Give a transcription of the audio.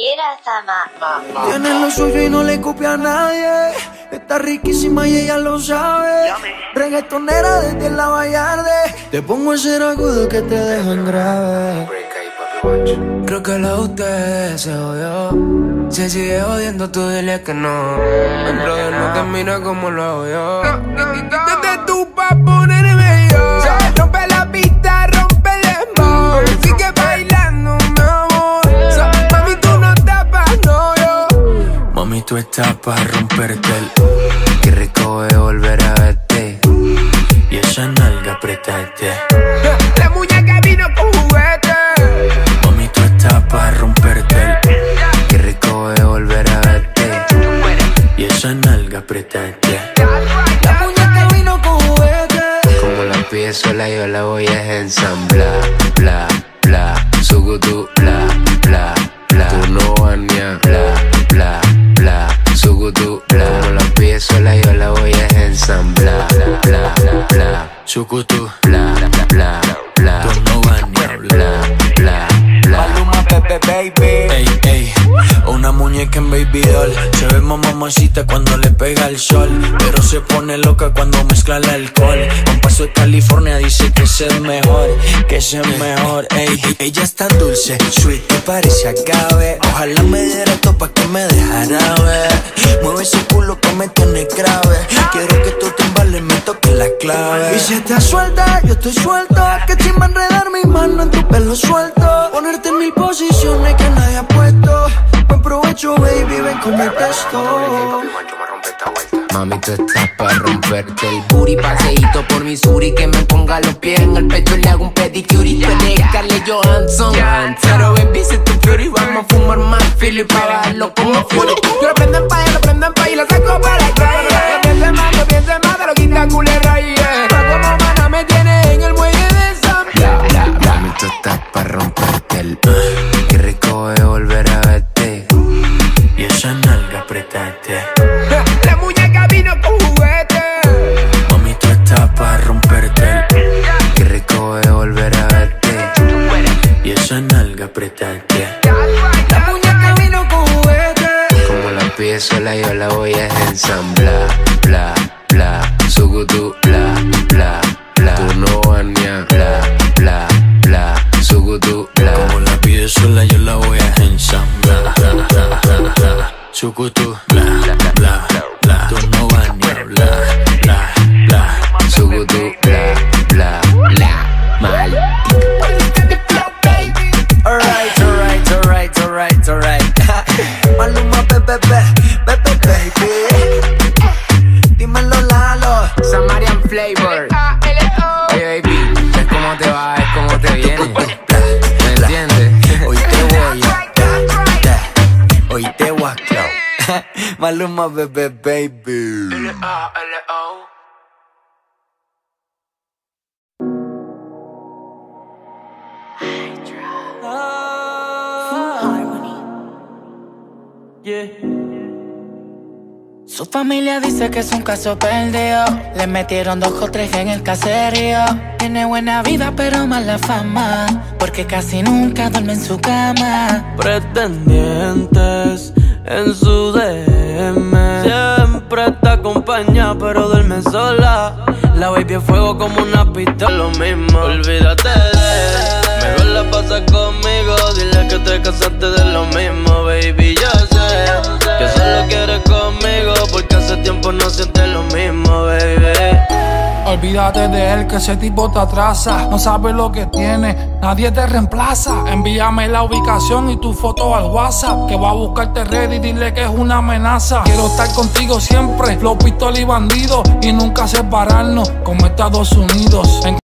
Tiene lo suyo y no le copia a nadie. Está riquísima y ella lo sabe. Reggaetonera desde la Vallarde. Te pongo ese agudo que te deja en grave. Creo que la usted se jodió. Si sigue jodiendo, tú dile que no. El brother no te mira como lo hago yo. Desde tu pa' ponerme yo. Rompe la pista, rompe el dembow. Sigue bailando, mi amor. Mami, tú no estás pa' no yo. Mami, tú estás pa' romperte el. Qué rico es volver a verte. Y esa nalga apretarte. La muñeca vino con juguete. Mami, tú estás pa' romperte el. Qué rico es volver a verte. Y esa nalga apretarte. La muñeca vino con juguete. Como la pides sola, yo la voy a ensamblar. Bla, bla, sugutu, bla, bla, bla. Tú no vas ni a bla, bla, bla, sugutu, bla. Como la pides sola, yo la voy a ensamblar. Bla, bla, bla, sugutu, bla, bla, bla, bla. Tú no vas ni a bla, bla, bla. Maluma, Pepe, baby. Ey, ey, una muñeca en baby doll. Se ve más mamacita cuando le pega el sol, pero se pone loca cuando mezcla el alcohol. Un paso de California dice que es el mejor, que es el mejor. Ey, ella es tan dulce, sweet, que parece agave. Ojalá me diera esto pa' que me dejara ver. Mueve ese culo que me tiene grave. Quiero que tú te embales, me toques la clave. Y si estás suelta, yo estoy suelto. Que chimba enredar mi mano en tu pelo suelto. Ponerte en mil posiciones que nadie ha puesto. Buen provecho, baby, ven con el texto. Mami, tú estás pa' romperte el booty. Paseíto por Missouri, que me ponga los pies en el pecho y le hago un pedicure. Y tú eres Scarlett Johansson. Pero baby, si tú fury, vamos a fumar más filo y pa' bajarlo como fury. Yo lo prendo en pa' y lo saco para la calle. No pienses más, te lo quita culera y como mana me tiene en el muelle de San bla, bla, bla. Mami, tú estás pa' romperte el. Qué rico es volver a verte. Y esa nalga apretarte. La muñeca vino con juguete. Mami, tú estás pa' romperte el. Qué rico es volver a verte. Y esa nalga apretarte. La muñeca vino con juguete. Como la pides sola, yo la voy a ensamblar. Bla, bla, sugutu, bla, bla, bla. Tú no vas ni a bla, bla, bla, sugutu, bla. Como la pides sola, yo la voy a ensamblar. Sugutu, bla, bla, bla, bla. Tú no vas ni a bla, bla, bla. Sugutu, bla, bla, bla. Mal. Alright, alright, alright, alright, alright. Maluma, Pepe, Pepe, baby. Dímelo, Lalo. Samarian Flavor. Oye, baby, es como te va, es como te viene. ¿Me entiendes? Hoy te voy a. Hoy te voy a clavar. Maluma, Pepe, baby. L-A-L-O. Su familia dice que es un caso perdido. Le metieron 2 o 3 en el caserío. Tiene buena vida pero mala fama, porque casi nunca duerme en su cama. Pretendientes en su DM. Siempre está acompañada pero duerme sola. La baby es fuego como una pistola. Lo mismo, olvídate de él. Mejor la pasa conmigo. Dile que te casaste de lo mismo, baby. Yo sé que solo quieres conmigo, porque hace tiempo no sientes lo mismo, baby. Olvídate de él, que ese tipo te atrasa. No sabe lo que tiene, nadie te reemplaza. Envíame la ubicación y tu foto al WhatsApp, que va a buscarte ready y dile que es una amenaza. Quiero estar contigo siempre, flow, pistola y bandido, y nunca separarnos como Estados Unidos.